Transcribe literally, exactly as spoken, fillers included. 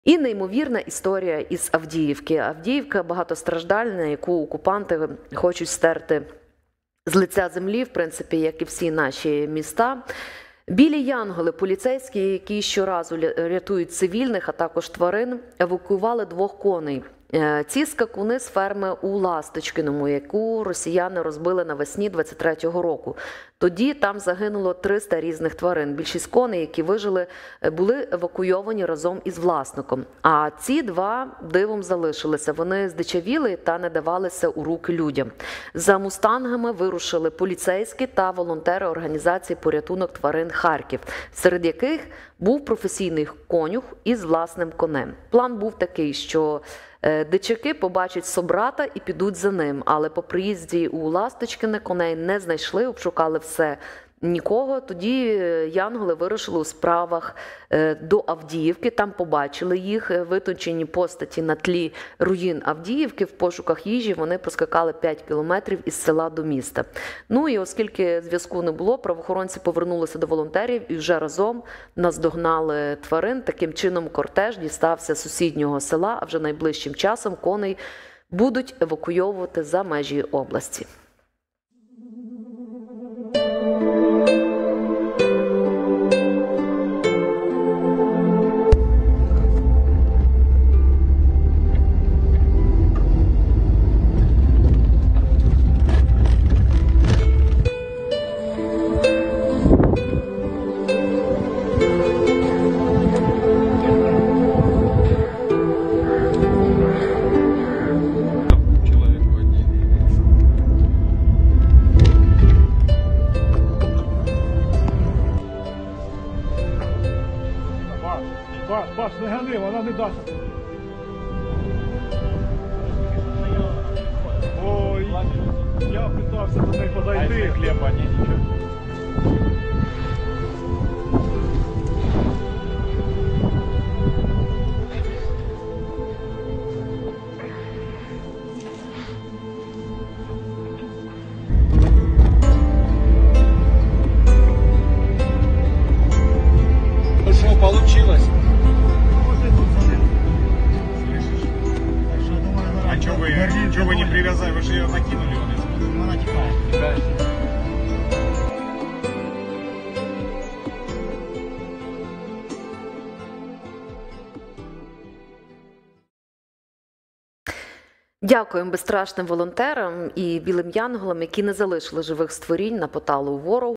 І неймовірна історія із Авдіївки. Авдіївка багатостраждальна, яку окупанти хочуть стерти з лиця землі, в принципі, як і всі наші міста. Білі янголи, поліцейські, які щоразу рятують цивільних, а також тварин, евакуювали двох коней. Ці скакуни з ферми у Ласточкиному, яку росіяни розбили навесні двадцять третього року. Тоді там загинуло триста різних тварин. Більшість коней, які вижили, були евакуйовані разом із власником. А ці два дивом залишилися. Вони здичавіли та не давалися у руки людям. За мустангами вирушили поліцейські та волонтери організації «Порятунок тварин Харків», серед яких був професійний конюх із власним конем. План був такий, що дичаки побачать собрата і підуть за ним, але по приїзді у Ласточкине коней не знайшли, обшукали все, нікого. Тоді янголи вирушили у справах до Авдіївки, там побачили їх, витончені постаті на тлі руїн Авдіївки. В пошуках їжі вони проскакали п'ять кілометрів із села до міста. Ну і оскільки зв'язку не було, правоохоронці повернулися до волонтерів і вже разом наздогнали тварин. Таким чином кортеж дістався сусіднього села, а вже найближчим часом коней будуть евакуйовувати за межі області. Баш, баш, не гани, вона не дасть. Ой, я питався до неї подойти. А хліба, ні, нічого. Ну что, получилось? А что вы, что вы не привязали? Вы же ее накинули, он из она текает. Дякуємо безстрашним волонтерам і білим янголам, які не залишили живих створінь на поталу ворогу.